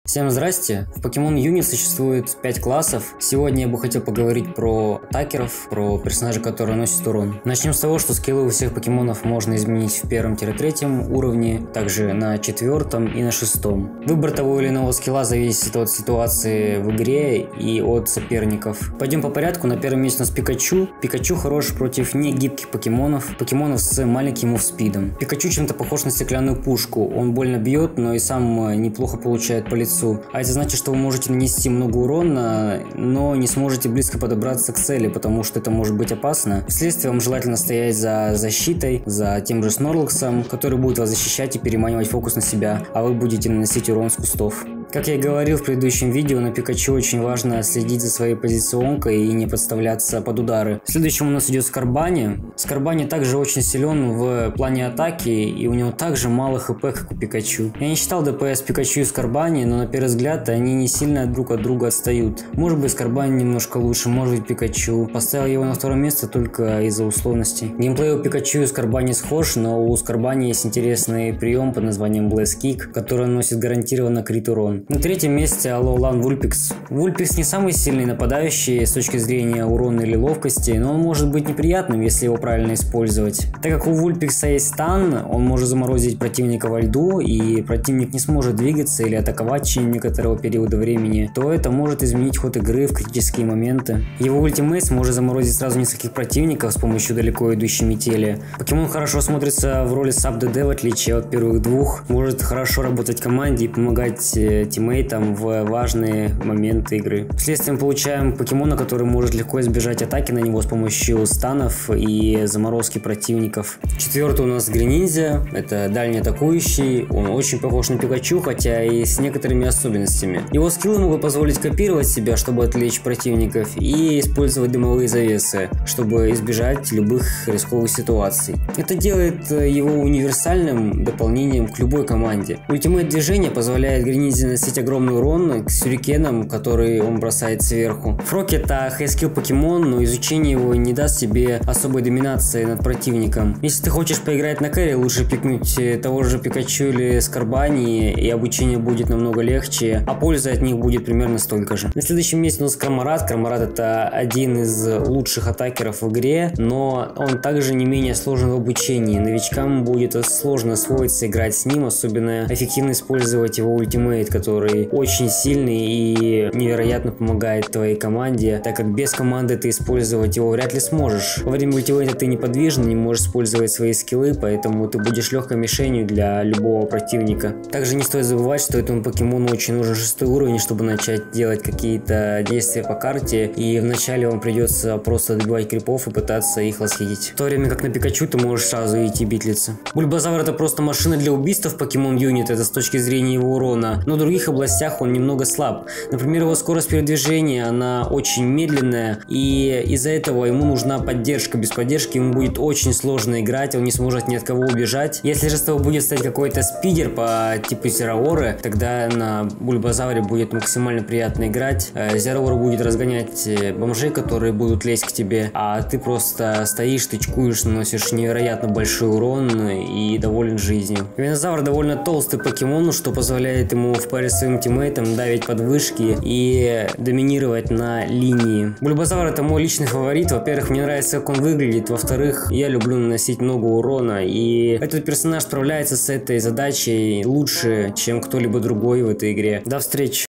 Всем здрасте! В Pokemon Unit существует 5 классов. Сегодня я бы хотел поговорить про атакеров, про персонажей, которые наносят урон. Начнем с того, что скиллы у всех покемонов можно изменить в 1-3 уровне, также на 4 и на 6. Выбор того или иного скилла зависит от ситуации в игре и от соперников. Пойдем по порядку. На первом месте у нас Пикачу. Пикачу хорош против негибких покемонов с маленьким мувспидом. Пикачу чем-то похож на стеклянную пушку. Он больно бьет, но и сам неплохо получает по лицу. А это значит, что вы можете нанести много урона, но не сможете близко подобраться к цели, потому что это может быть опасно. Вследствие вам желательно стоять за защитой, за тем же Снорлаксом, который будет вас защищать и переманивать фокус на себя, а вы будете наносить урон с кустов. Как я и говорил в предыдущем видео, на Пикачу очень важно следить за своей позиционкой и не подставляться под удары. Следующим у нас идет Скарбани. Скарбани также очень силен в плане атаки, и у него также мало хп, как у Пикачу. Я не считал ДПС Пикачу и Скарбани, но на первый взгляд они не сильно друг от друга отстают. Может быть, Скарбани немножко лучше, может быть, Пикачу. Поставил его на второе место только из-за условностей. Геймплей у Пикачу и Скарбани схож, но у Скарбани есть интересный прием под названием Blast Kick, который наносит гарантированно крит урон. На третьем месте Alolan Vulpix. Vulpix не самый сильный нападающий с точки зрения урона или ловкости, но он может быть неприятным, если его правильно использовать. Так как у Vulpix есть стан, он может заморозить противника во льду, и противник не сможет двигаться или атаковать в течение некоторого периода времени, то это может изменить ход игры в критические моменты. Его ультимейт сможет заморозить сразу нескольких противников с помощью далеко идущей метели. Покемон хорошо смотрится в роли саб-ДД, в отличие от первых двух, может хорошо работать в команде и помогать тиммейтам в важные моменты игры. Вследствие мы получаем покемона, который может легко избежать атаки на него с помощью станов и заморозки противников. Четвертый у нас Грининзя, это дальний атакующий, он очень похож на Пикачу, хотя и с некоторыми особенностями. Его скиллы могут позволить копировать себя, чтобы отвлечь противников, и использовать дымовые завесы, чтобы избежать любых рисковых ситуаций. Это делает его универсальным дополнением к любой команде. Ультимейт движения позволяет Грининзе наносить огромный урон к сюрикенам, который он бросает сверху. Фрок — это хайскилл покемон, но изучение его не даст тебе особой доминации над противником. Если ты хочешь поиграть на кэрри, лучше пикнуть того же Пикачу или Скарбани, и обучение будет намного легче, а польза от них будет примерно столько же. На следующем месте у нас Краморат. Краморат — это один из лучших атакеров в игре, но он также не менее сложен в обучении. Новичкам будет сложно освоиться играть с ним, особенно эффективно использовать его ультимейт, который очень сильный и невероятно помогает твоей команде, так как без команды ты использовать его вряд ли сможешь. Во время ультимейта ты неподвижный, не можешь использовать свои скиллы, поэтому ты будешь легкой мишенью для любого противника. Также не стоит забывать, что этому покемону очень нужен 6 уровень, чтобы начать делать какие-то действия по карте, и вначале вам придется просто добивать крипов и пытаться их лосхитить. В то время как на Пикачу ты можешь сразу идти битлиться. Бульбазавр — это просто машина для убийства в Pokemon Unit, это с точки зрения его урона, но в других областях он немного слаб. Например, его скорость передвижения, она очень медленная, и из-за этого ему нужна поддержка. Без поддержки ему будет очень сложно играть, он не сможет ни от кого убежать. Если же с тобой будет стоять какой-то спидер по типу Зераоры, тогда на Бульбазавре будет максимально приятно играть. Зераора будет разгонять бомжей, которые будут лезть к тебе, а ты просто стоишь, тычкуешь, наносишь невероятно большой урон и доволен жизнью. Венозавр довольно толстый покемон, что позволяет ему в паре с своим тиммейтом давить подвышки и доминировать на линии. Бульбазавр — это мой личный фаворит. Во-первых, мне нравится, как он выглядит. Во-вторых, я люблю наносить много урона, и этот персонаж справляется с этой задачей лучше, чем кто-либо другой в этой игре. До встречи!